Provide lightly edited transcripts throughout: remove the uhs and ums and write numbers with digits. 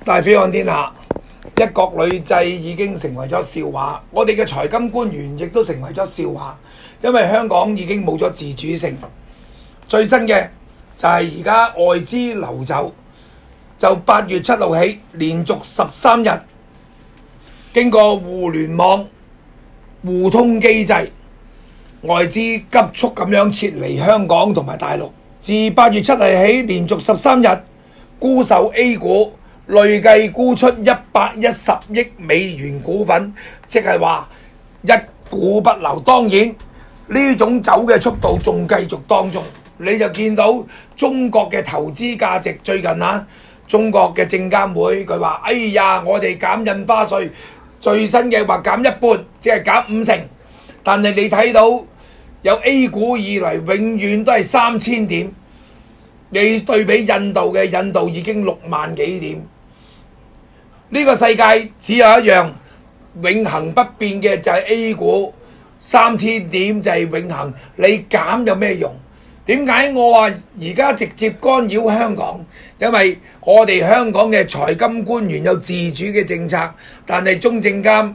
大飛看天下，一國兩制已經成為咗笑話，我哋嘅財金官員亦都成為咗笑話，因為香港已經冇咗自主性。最新嘅就係而家外資流走，就8月7號起連續13日，經過互聯網互通機制，外資急速咁樣撤離香港同埋大陸。自8月7日起連續13日沽售 A 股，累計沽出110億美元股份，即係話一股不留。當然呢種走嘅速度仲繼續當中，你就見到中國嘅投資價值最近中國嘅證監會佢話：哎呀，我哋減印花稅，最新嘅話減一半，即係減50%。但係你睇到有 A 股以嚟永遠都係3000點，你對比印度嘅，印度已經6萬幾點。呢個世界只有一樣永恆不變嘅，就係 A 股3000點就係永恆，你減有咩用？點解我話而家直接干擾香港？因為我哋香港嘅財金官員有自主嘅政策，但係中證監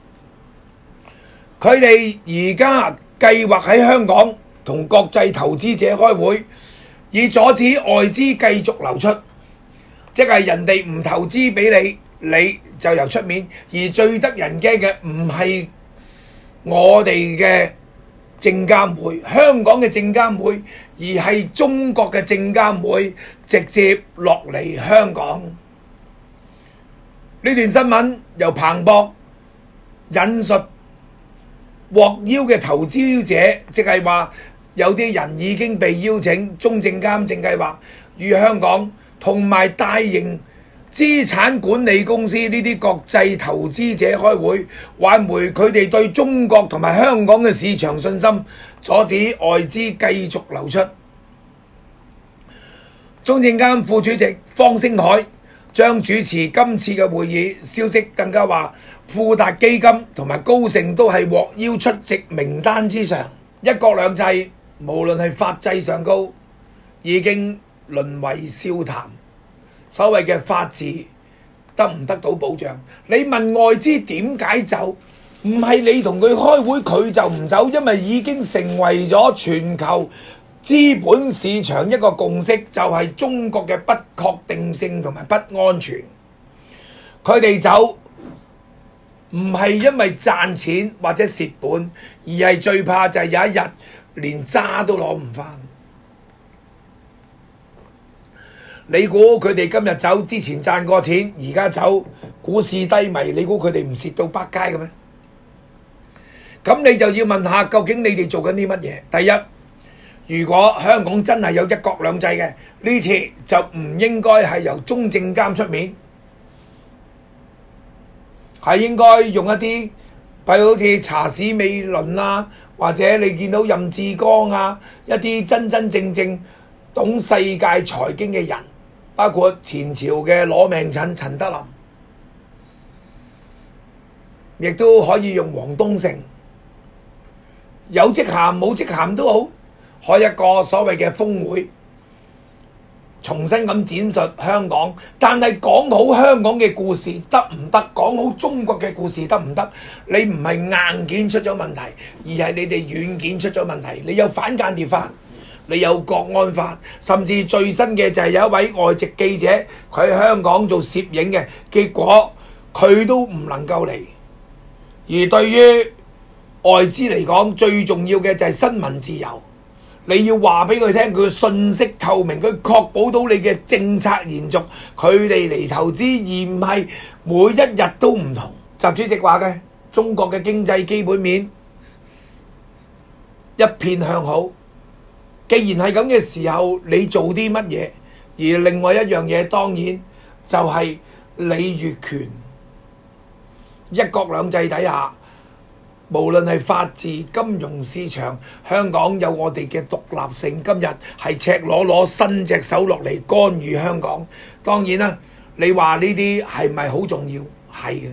佢哋而家計劃喺香港同國際投資者開會，以阻止外資繼續流出，即係人哋唔投資俾你，你就由出面。而最得人驚嘅唔係我哋嘅證監會，香港嘅證監會，而係中國嘅證監會直接落嚟香港。呢段新聞由彭博引述獲邀嘅投資者，即係話有啲人已經被邀請，中證監正計劃與香港同埋大型資產管理公司呢啲國際投資者開會，挽回佢哋對中國同埋香港嘅市場信心，阻止外資繼續流出。中證監副主席方星海將主持今次嘅會議，消息更加話富達基金同埋高盛都係獲邀出席名單之上。一國兩制無論係法制上高，已經淪為笑談。所謂嘅法治得唔得到保障？你問外資點解走？唔係你同佢開會佢就唔走，因為已經成為咗全球資本市場一個共識，就係中國嘅不確定性同埋不安全。佢哋走唔係因為賺錢或者蝕本，而係最怕就係有一日連渣都攞唔返。你估佢哋今日走之前賺過錢，而家走股市低迷，你估佢哋唔蝕到百佳嘅咩？咁你就要問下，究竟你哋做緊啲乜嘢？第一，如果香港真係有一國兩制嘅，呢次就唔應該係由中證監出面，係應該用一啲，譬如好似查史美倫啊，或者你見到任志剛啊，一啲真真正正懂世界財經嘅人，包括前朝嘅攞命陳德霖，亦都可以用王冬勝，有職銜冇職銜都好，開一個所謂嘅峰會，重新咁展述香港。但係講好香港嘅故事得唔得？講好中國嘅故事得唔得？你唔係硬件出咗問題，而係你哋軟件出咗問題。你有反間諜法，你有國安法，甚至最新嘅就係有一位外籍記者，佢喺香港做攝影嘅，結果佢都唔能夠嚟。而對於外資嚟講，最重要嘅就係新聞自由。你要話俾佢聽，佢嘅信息透明，佢確保到你嘅政策延續，佢哋嚟投資，而唔係每一日都唔同。習主席話嘅，中國嘅經濟基本面一片向好。既然係咁嘅時候，你做啲乜嘢？而另外一樣嘢當然就係你越權。一國兩制底下，無論係法治、金融市場，香港有我哋嘅獨立性。今日係赤裸裸伸隻手落嚟干預香港。當然啦，你話呢啲係咪好重要？係嘅。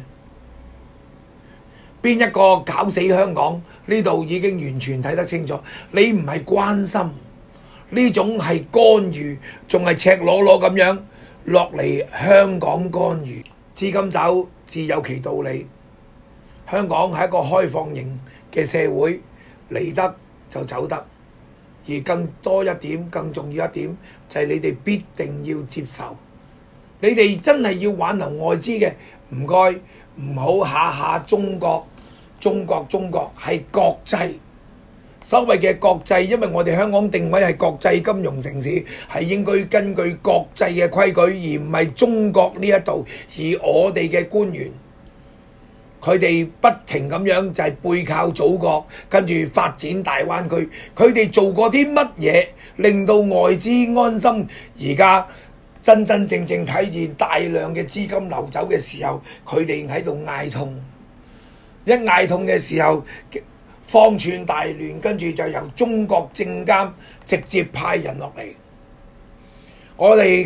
邊一個搞死香港？呢度已經完全睇得清楚。你唔係關心，呢種係干預，仲係赤裸裸咁樣落嚟香港干預，資金走自有其道理。香港係一個開放型嘅社會，嚟得就走得。而更多一點、更重要一點就係你哋必定要接受。你哋真係要挽留外資嘅，唔該唔好下下中國係國際。所謂嘅國際，因為我哋香港定位係國際金融城市，係應該根據國際嘅規矩，而唔係中國呢一度。而我哋嘅官員，佢哋不停咁樣就係背靠祖國，跟住發展大灣區。佢哋做過啲乜嘢令到外資安心？而家真正睇見大量嘅資金流走嘅時候，佢哋喺度嗌痛。一嗌痛嘅時候，方寸大亂，跟住就由中國證監直接派人落嚟。我哋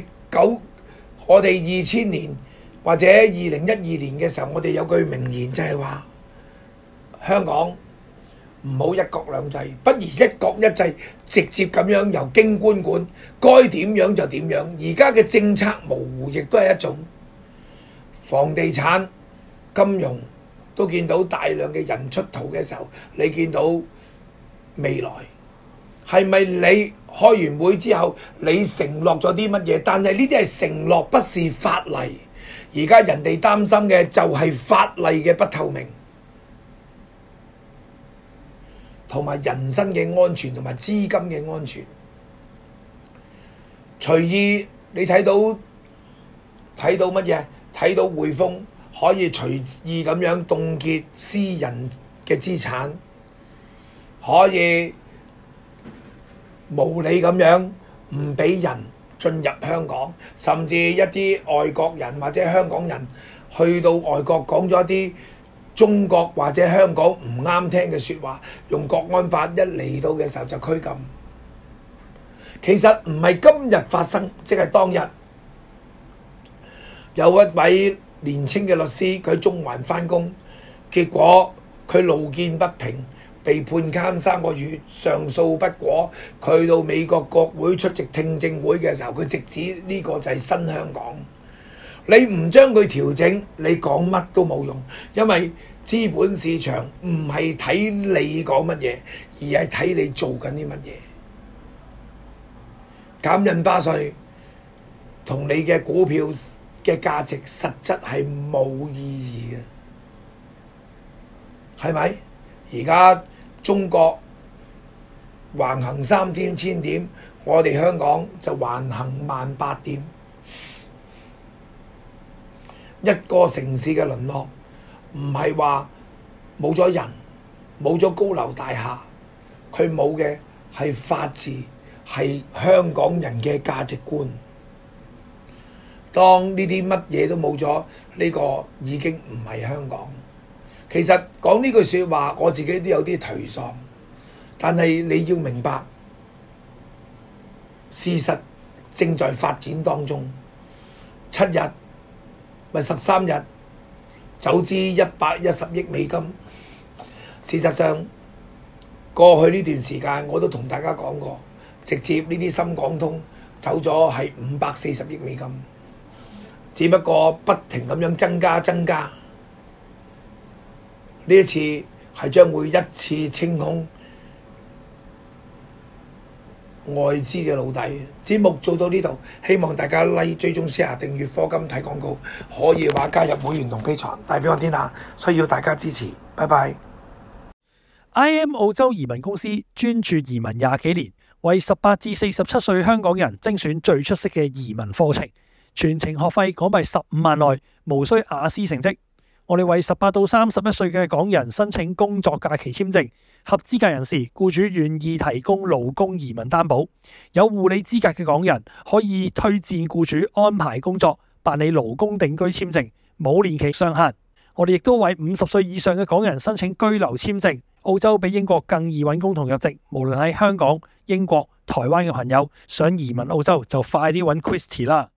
2000年或者2012年嘅時候，我哋有句名言就係話：香港唔好一國兩制，不如一國一制，直接咁樣由京官管，該點樣就點樣。而家嘅政策模糊，亦都係一種房地產、金融。都見到大量嘅人出逃嘅時候，你見到未來係咪你開完會之後，你承諾咗啲乜嘢？但係呢啲係承諾，不是法例。而家人哋擔心嘅就係法例嘅不透明，同埋人身嘅安全，同埋資金嘅安全。隨意你睇到乜嘢？睇到匯豐可以隨意咁樣凍結私人嘅資產，可以無理咁樣唔俾人進入香港，甚至一啲外國人或者香港人去到外國講咗一啲中國或者香港唔啱聽嘅説話，用國安法一嚟到嘅時候就拘禁。其實唔係今日發生，即係當日有一位年青嘅律師，佢喺中環返工，結果佢路見不平，被判監3個月，上訴不果。佢到美國國會出席聽證會嘅時候，佢直指呢個就係新香港。你唔將佢調整，你講乜都冇用，因為資本市場唔係睇你講乜嘢，而係睇你做緊啲乜嘢。減印花稅同你嘅股票嘅價值實質係冇意義嘅，係咪？而家中國橫行3000點，我哋香港就橫行18000點。一個城市嘅淪落，唔係話冇咗人，冇咗高樓大廈，佢冇嘅係法治，係香港人嘅價值觀。當呢啲乜嘢都冇咗，呢個已經唔係香港。其實講呢句説話，我自己都有啲頹喪。但係你要明白，事實正在發展當中。7日咪13日，走資110億美金。事實上，過去呢段時間我都同大家講過，直接呢啲深港通走咗係540億美金。只不過不停咁樣增加，呢一次係將會一次清空外資嘅奴隸。節目做到呢度，希望大家 like、追蹤、share、訂閱、課金睇廣告，可以話加入會員同 Patreon，代表我天下，需要大家支持。拜拜。 IM 澳洲移民公司專注移民20幾年，為18至47歲香港人精選最出色嘅移民課程。全程學費港幣15萬內，無需雅思成績。我哋為18到31歲嘅港人申請工作假期簽證，合資格人士僱主願意提供勞工移民擔保。有護理資格嘅港人可以推薦僱主安排工作，辦理勞工定居簽證，冇年期上限。我哋亦都為50歲以上嘅港人申請居留簽證。澳洲比英國更易揾工同入籍，無論喺香港、英國、台灣嘅朋友想移民澳洲，就快啲揾 Christy 啦。